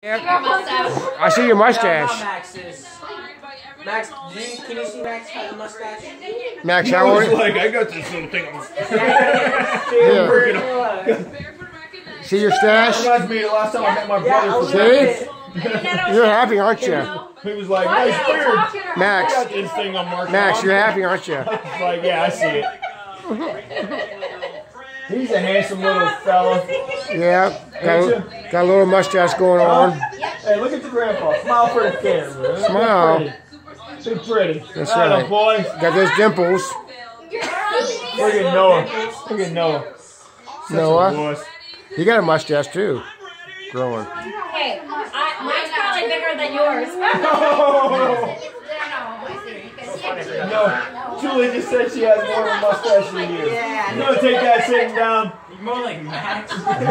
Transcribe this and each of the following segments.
Yeah. I see your mustache. Max, can you see Max has a mustache? Max, how old? Like, I got this little thing. Yeah. See your stash? Reminds me of the last time I met my brother. See? You're happy, aren't you? He was like, nice beard. Max, I got this thing on Mark. Max, you're happy, aren't you? Like, yeah, I see it. He's a handsome little fella. Yeah, got a little mustache going on. Hey, look at the grandpa. Smile for the camera. Smile. Too pretty. That's right. Boy. Got those dimples. Look at Noah. Look at Noah. Noah. He got a mustache too. Growing. Hey, mine's probably bigger than yours. No, Julie just said she has more of a mustache than you. Yeah. You gonna take that sitting down? You're more like Max.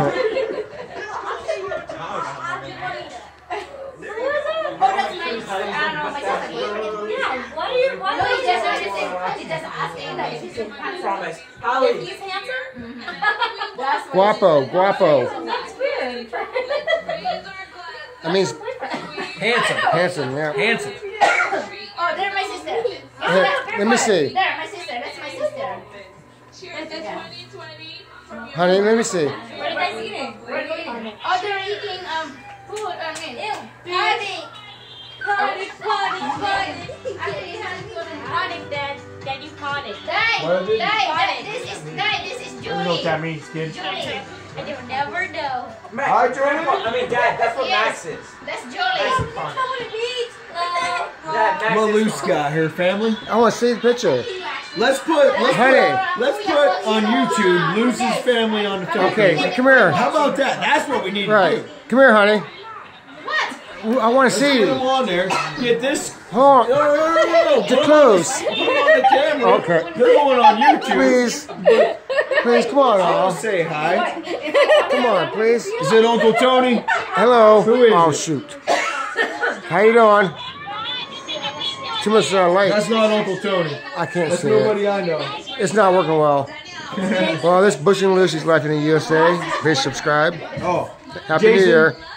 He's handsome? Guapo. I mean, handsome, yeah. Handsome. Oh, they're my sister. Let me see. There, my sister. That's my sister. Honey, let me see. What are you guys eating? What are you eating? Oh, they're eating food. Potty. Actually, it has food and tonic that you caught it. This is Julie. I don't know what that means, kid. Julie. And you'll never know. Max, Hi, Julie. I mean, Dad, that's what Max is. That's Julie. Dad, Max Maluska, her family. I want to see the picture. Let's put Honey. on YouTube Lucy's family on the top. Okay, come here. How about that? That's what we need to Right. do. Come here, honey. What? I want to see Get them you. on there. Get this. Hold on. No. Too close. Put them on the camera. Okay. They're going on YouTube. Please, come on, I'll Al. say hi. Come on, please. Is it Uncle Tony? Hello. Who is Oh, it? shoot. How you doing? Too much light. That's not Uncle Tony. I can't That's see nobody it. I know. It's not working well. Well, this Bush and Lucy's Life in the USA. Please subscribe. Oh. Happy New Jason, Year.